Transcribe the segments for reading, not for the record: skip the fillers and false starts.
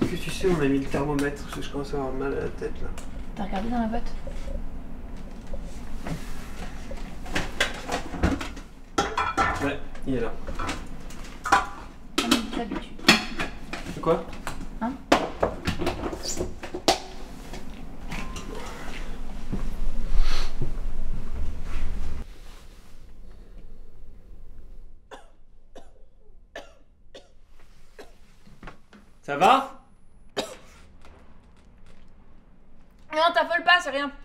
que tu sais, on a mis le thermomètre parce que je commence à avoir mal à la tête là. T'as regardé dans la boîte? Ouais, il est là. Comme d'habitude. C'est quoi? Hein? Ça va? Non, t'affole pas, c'est rien.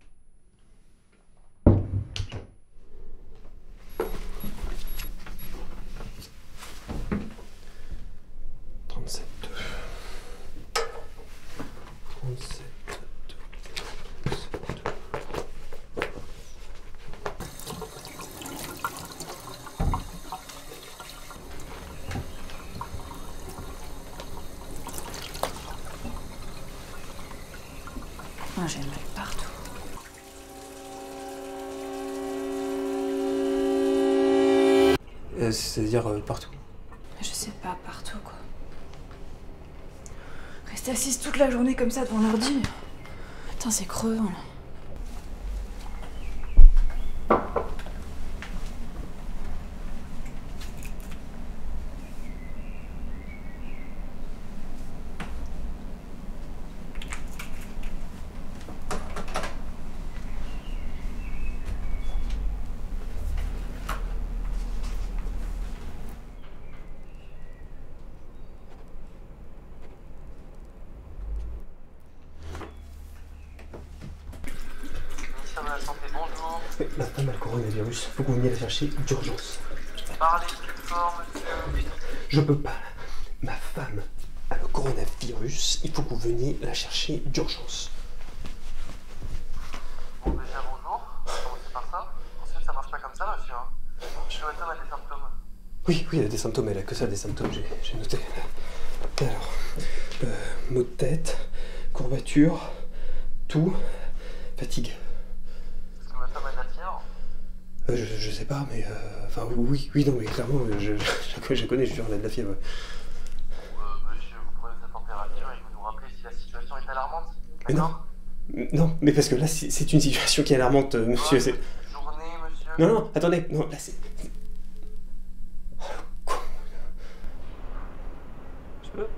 Moi, j'ai mal partout. C'est-à-dire partout. Je sais pas, partout quoi. Rester assise toute la journée comme ça devant l'ordi. Putain, c'est crevant là. De la santé, bonjour. Ma femme a le coronavirus, faut que vous veniez la chercher d'urgence. Parlez plus fort, monsieur. Je peux pas. Ma femme a le coronavirus, il faut que vous veniez la chercher d'urgence. Bon, déjà bonjour. Commencez par ça. Ensuite, ça marche pas comme ça, monsieur. Votre femme a des symptômes. Oui, elle a des symptômes, elle a que ça, des symptômes, j'ai noté. Alors, maux de tête, courbature, toux, fatigue. Est-ce que votre femme a de la fièvre? Je sais pas, mais enfin oui, non, mais clairement, je connais, je jure, elle a de la fièvre. Monsieur, vous prenez sa température et vous nous rappelez si la situation est alarmante. Mais non, mais parce que là, c'est une situation qui est alarmante, monsieur. C'est... Journée, monsieur. Non, attendez, non, là c'est... Je peux?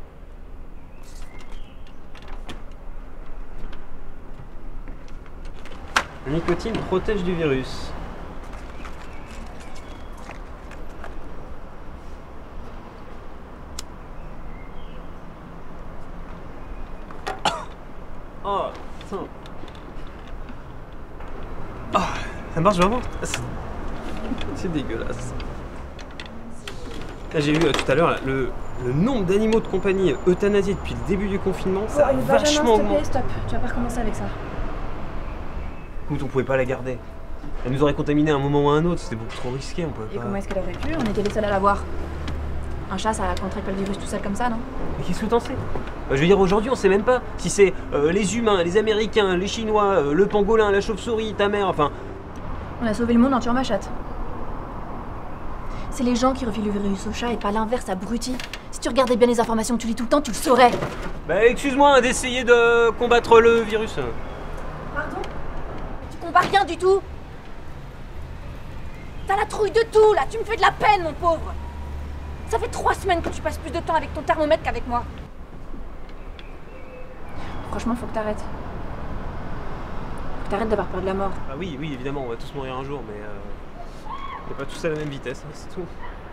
La nicotine protège du virus. Oh, putain. Oh, ça marche vraiment? C'est dégueulasse. Là, j'ai vu tout à l'heure le nombre d'animaux de compagnie euthanasiés depuis le début du confinement, ça a vachement augmenté. Stop, tu vas pas recommencer avec ça. Écoute, on pouvait pas la garder. Elle nous aurait contaminé à un moment ou à un autre, c'était beaucoup trop risqué, on pouvait pas... Et comment est-ce qu'elle aurait pu? On était les seuls à l'avoir. Un chat, ça contracte pas le virus tout seul comme ça, non? Mais qu'est-ce que t'en sais? Je veux dire, aujourd'hui, on sait même pas si c'est les humains, les Américains, les Chinois, le pangolin, la chauve-souris, ta mère, enfin... On a sauvé le monde en tuant ma chatte. C'est les gens qui refilent le virus au chat et pas l'inverse, abruti. Si tu regardais bien les informations que tu lis tout le temps, tu le saurais. Bah, excuse-moi d'essayer de combattre le virus. Pardon? Tu combats rien du tout. T'as la trouille de tout, là. Tu me fais de la peine, mon pauvre. Ça fait 3 semaines que tu passes plus de temps avec ton thermomètre qu'avec moi. Franchement, faut que t'arrêtes. Faut que t'arrêtes d'avoir peur de la mort. Ah oui, évidemment, on va tous mourir un jour, mais... on est pas tous à la même vitesse, hein, c'est tout.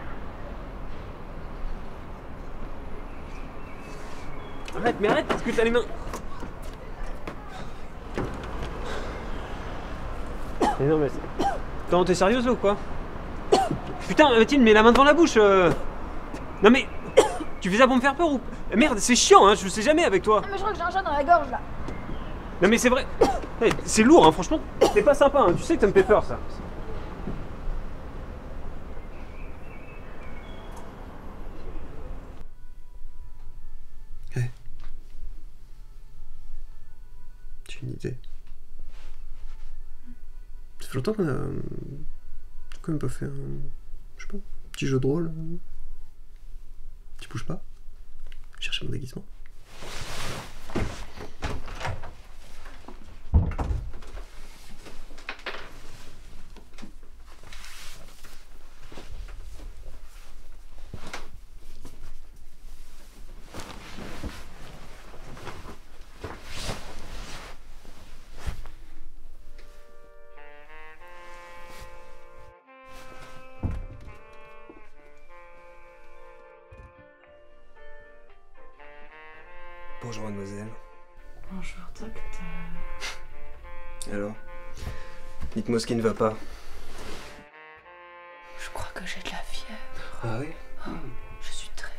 Arrête, parce que t'as les mains... Mais non, mais... Attends, t'es sérieuse là ou quoi? Putain, Mathilde, mets la main devant la bouche Non mais... Tu fais ça pour me faire peur ou... Merde, c'est chiant, hein, je sais jamais avec toi. Ah, mais je crois que j'ai un chat dans la gorge, là. Non mais c'est vrai... Hey, c'est lourd, hein, franchement. C'est pas sympa, hein, tu sais que ça me fait peur, ça. Hey. J'ai une idée. Ça fait longtemps qu'on a... quand même pas fait un... je sais pas, petit jeu de rôle. Tu bouges pas? Chercher mon déguisement. Bonjour mademoiselle. Bonjour docteur. Alors, dites-moi ce qui ne va pas. Je crois que j'ai de la fièvre. Ah oui? Je suis très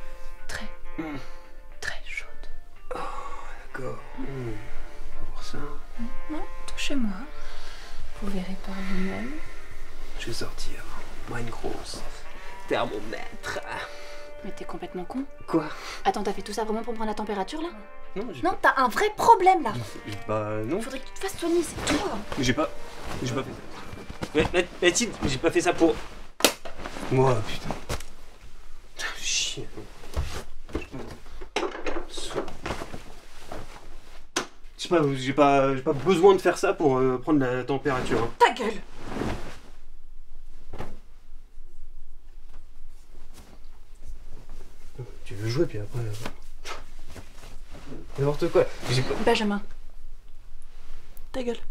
chaude. D'accord. Pas pour ça. Non, touchez-moi. Vous verrez par vous-même. Je vais sortir. Moi une grosse. Thermomètre. Mais t'es complètement con. Quoi? Attends, t'as fait tout ça vraiment pour me prendre la température là? Non, j'ai Non, t'as un vrai problème là. Bah non. Faudrait que tu te fasses soigner, c'est toi. J'ai pas fait ça. Mathilde, j'ai pas fait ça pour... Moi, putain. Chien. J'ai pas besoin de faire ça pour prendre la température. Hein. Ta gueule! Tu veux jouer puis après... N'importe quoi. Benjamin. Ta gueule.